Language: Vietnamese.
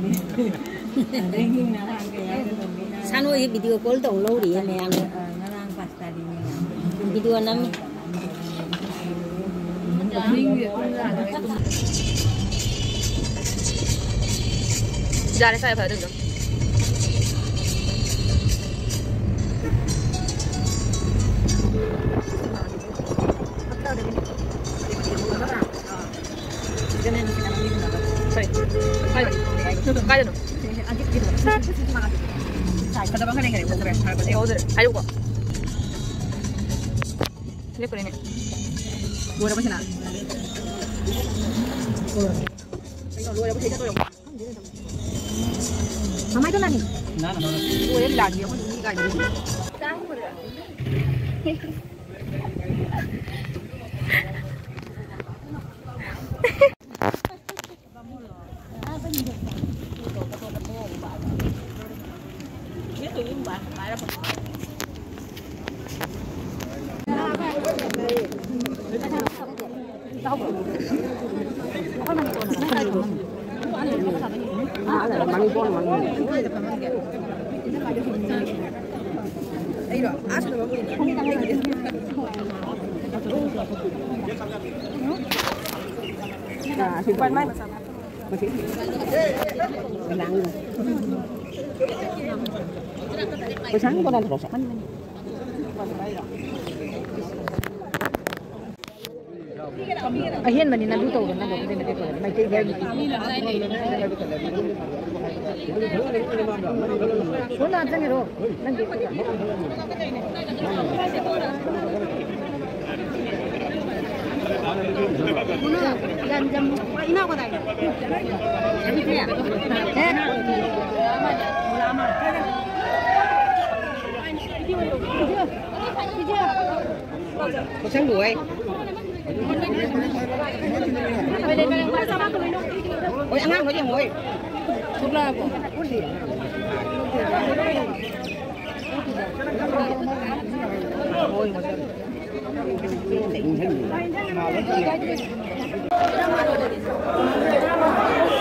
Sano ये video call तो लो रही है मैं आने video नाम जा रहे सारे भाई तो 가야 돼. 가다 봐 그래 그래 그래 잘 거지 어디 가려고 그래 그래네 뭐라 보시나 이거 뭐라 보시자 또 가만히 좀 나니 나나 뭐 여기 라디오 이가 이거 짱 그래 Quan mai buổi sáng con đang thổ sạch hiên mà nhìn là đu tàu rồi nó được cái mày chơi game muốn làm sao rồi đang gì jam ina ko dai jadi dia lama có sáng đuổi ôi ăn nói gì ngồi thuốc là ôi định